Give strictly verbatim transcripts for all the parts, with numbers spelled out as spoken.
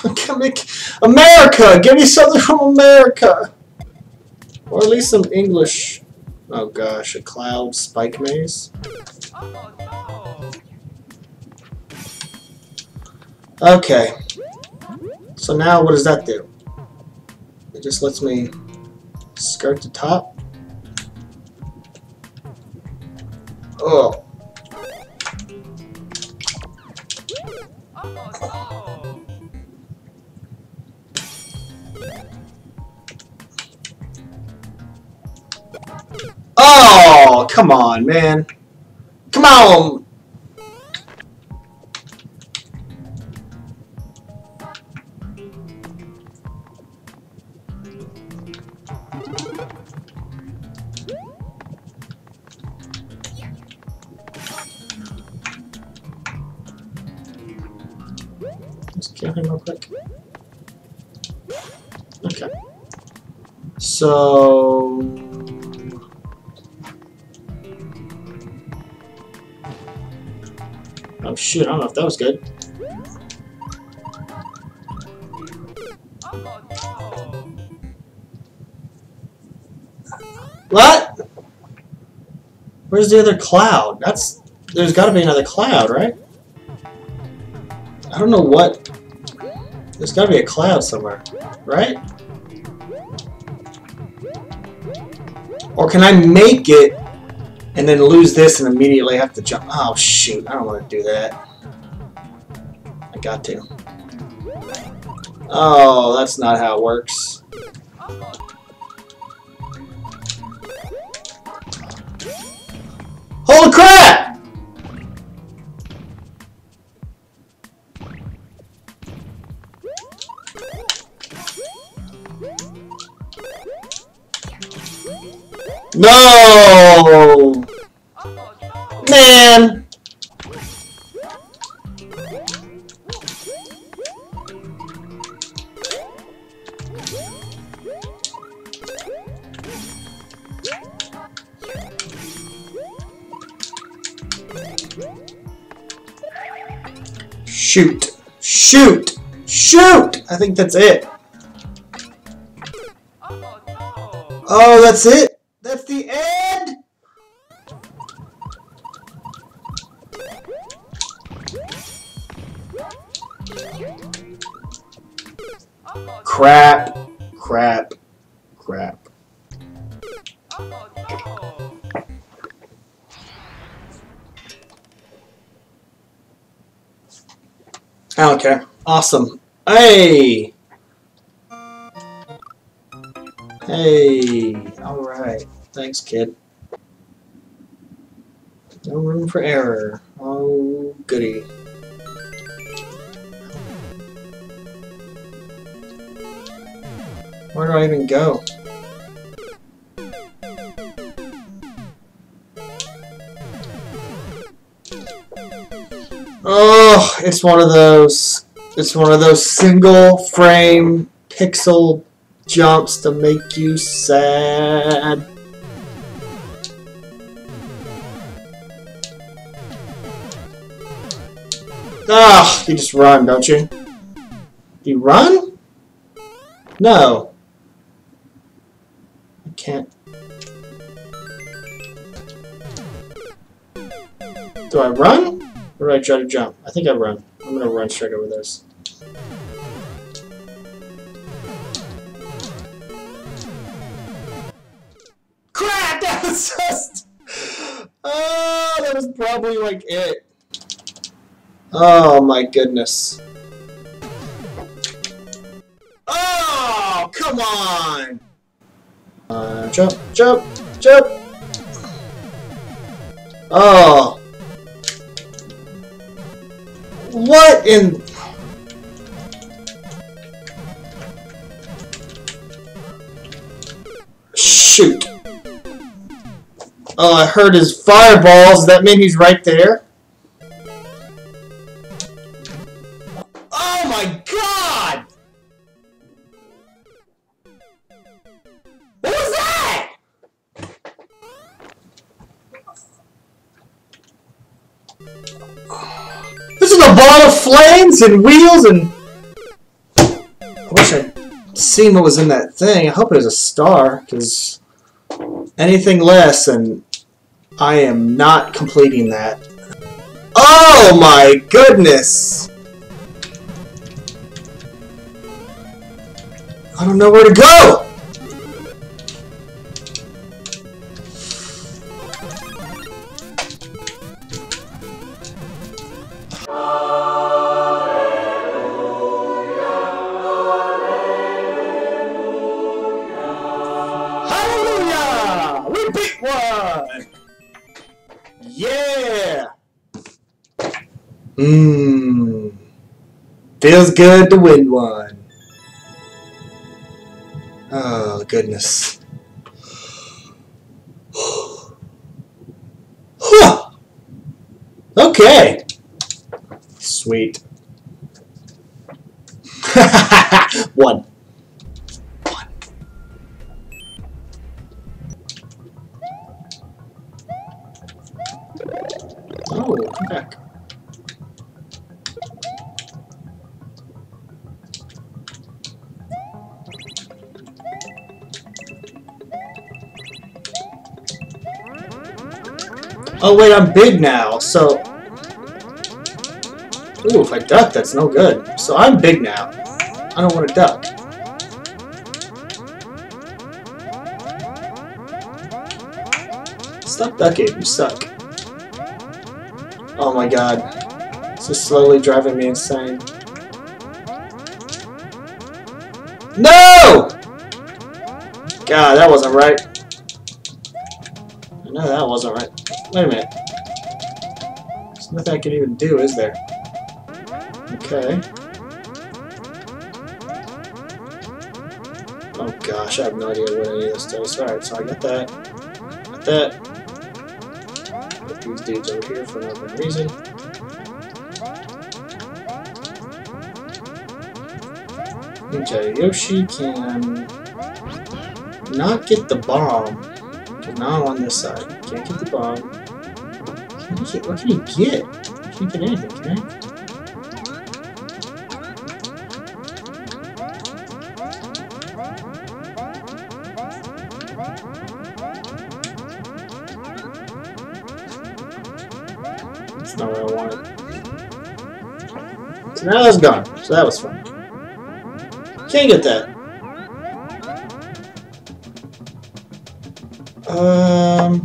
America! Give me something from America! Or at least some English. Oh gosh, a cloud spike maze. Okay. So now what does that do? It just lets me skirt the top. Oh. Oh, come on, man. Come on. Just kill him real quick. Okay. So... Oh shoot, I don't know if that was good. What? Where's the other cloud? That's... There's gotta be another cloud, right? I don't know what... There's gotta be a cloud somewhere, right? Or can I make it and then lose this and immediately have to jump? Oh shoot, I don't want to do that. I got to. Oh, that's not how it works. Holy crap! No! Man! Shoot! Shoot! Shoot! I think that's it. Oh, that's it? That's the end? Crap. Crap. Crap. I don't care. Awesome. Hey! Hey! Alright. Thanks, kid. No room for error. Oh, goody. Where do I even go? Oh, it's one of those. It's one of those single frame pixel jumps to make you sad. Ah, you just run, don't you? You run? No. I can't. Do I run? Or do I try to jump? I think I run. I'm gonna run straight over this. Crap! That was just... Oh, that was probably like it. Oh my goodness. Oh, come on! Uh, jump, jump, jump! Oh. What in... Shoot. Oh, I heard his fireballs. Does that mean he's right there? Oh my god! What was that? This is a ball of flames and wheels and... seen what was in that thing. I hope it was a star, because anything less, and I am not completing that. Oh my goodness! I don't know where to go! Hallelujah! We beat one! Yeah! Mmm. Feels good to win one. Oh, goodness. Okay. Sweet. One. One. Oh, come back. Oh wait, I'm big now, so... Ooh, if I duck, that's no good. So I'm big now. I don't want to duck. Stop ducking, you suck. Oh my god. This is slowly driving me insane. No! God, that wasn't right. I know that wasn't right. Wait a minute. There's nothing I can even do, is there? Okay. Oh gosh, I have no idea what any of this does. Alright, so I got that. Got that. Put these dudes over here for no good reason. Okay, Yoshi can not get the bomb. Okay, now I'm on this side. Can't get the bomb. Can he get, what can he get? I can't get anything, can I? That's not what I wanted. So now that's gone. So that was fun. Can't get that. Um.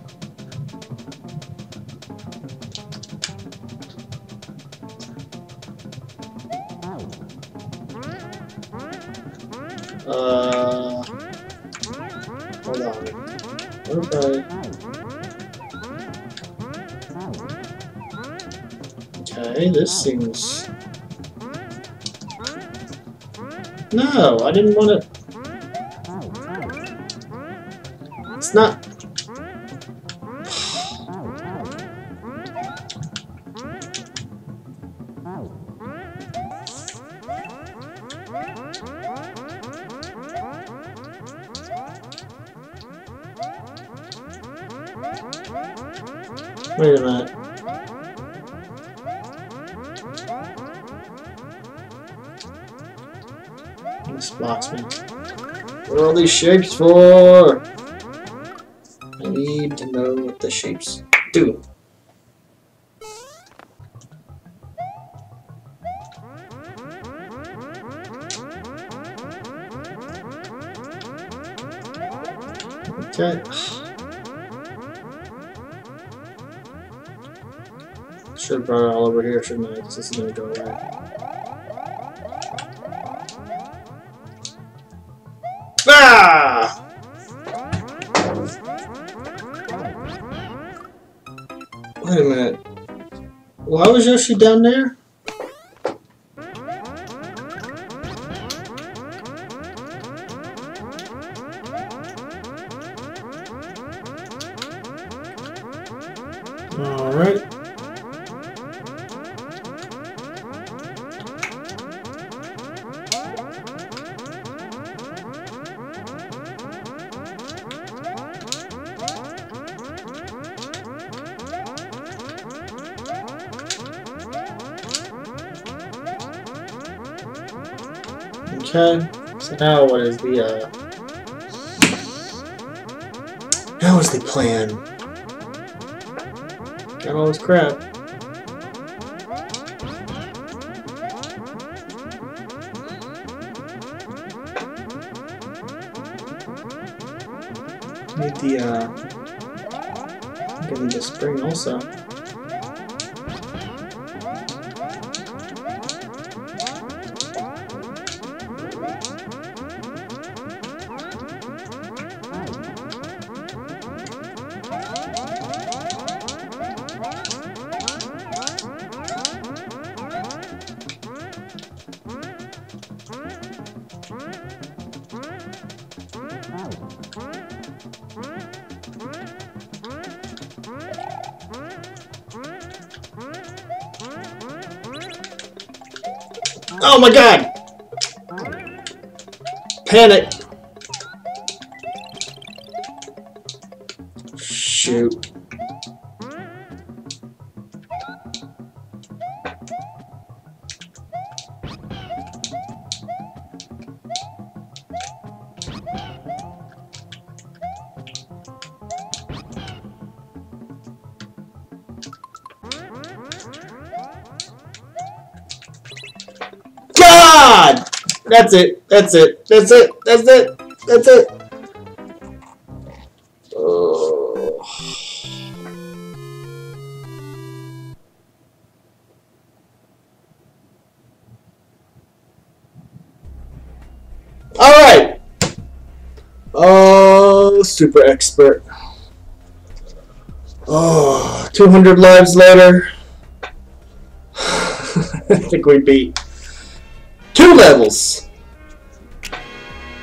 Uh. Hold on. Okay. Okay, this seems. No, I didn't want to. It's not. Wait a minute. This blocks me. What are all these shapes for? I need to know what the shapes do. Okay. Should have brought it all over here, shouldn't I? Because this is going to go away. Ah! Wait a minute. Why was Yoshi down there? Alright. Okay, So now what is the, uh... now what's the plan? Got all this crap. Need the, uh... I'm gonna need the spring also. Oh my god! Panic! Shoot. God! That's it. That's it. That's it. That's it. That's it. Oh. All right. Oh, super expert. Oh, two hundred lives later. I think we beat two levels.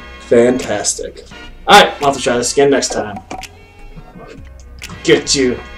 Fantastic. Alright, I'll have to try this again next time. Get you.